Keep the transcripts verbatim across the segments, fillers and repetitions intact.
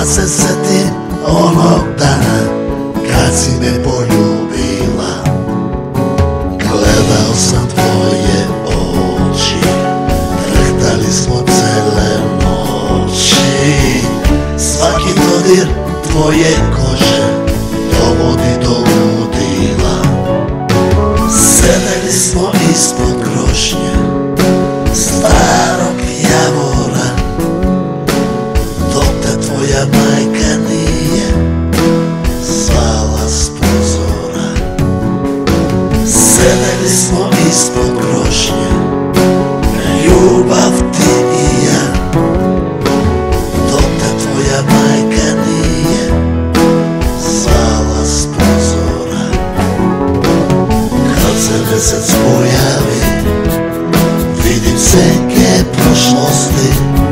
Pa se setim onog dana kad si me poljubila. Gledao sam tvoje oči, trehtali smo cele noći. Svaki dodir tvoje kože dovodi do ludila. Sedeli smo ispod krošnje starog javora, dok te tvoja majka nije zvala s pozora. Sedeli smo ispod krošnje, ljubav ti i ja, dok te tvoja majka nije zvala s pozora. Kad se mesec pojavi, vidim senke prošlosti.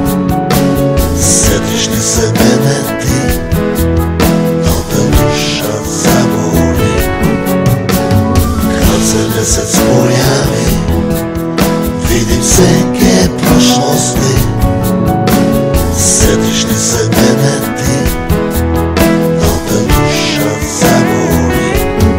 Setiš li se mene ti, da te duša zaboli. Kad se mesec pojavi, vidim senke prošlosti. Setiš li se mene ti, da te duša zaboli.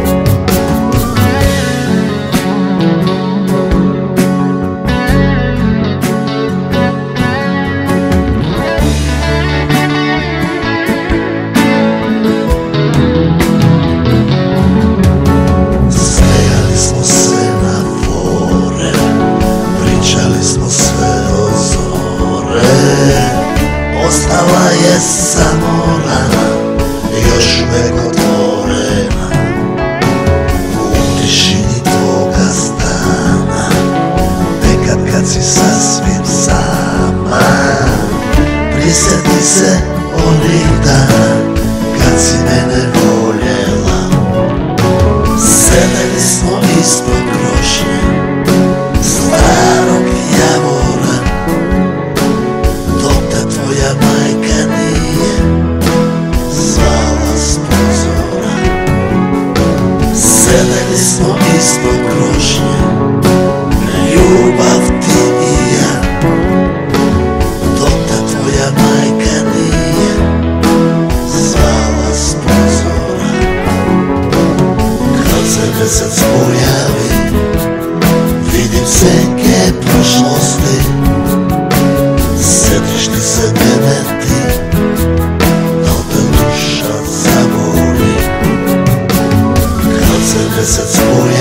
Ostala je samo rana, još uvek otvorena, u tišini tvoga stana, nekad kad si sasvim sama. Prisjeti se onih dana kad si mene voljela. Sedeli smo ispod krošnje starog javora, dok te tvoja majka nije zvala s pozora. Sedeli smo ispod krošnje, ljubav ti i ja, dok te tvoja majka nije zvala s pozora. Kad se mesec pojavi, vidim senke prošlosti. Setiš li se mene ti, da te duša zaboli. Kad se mesec pojavi,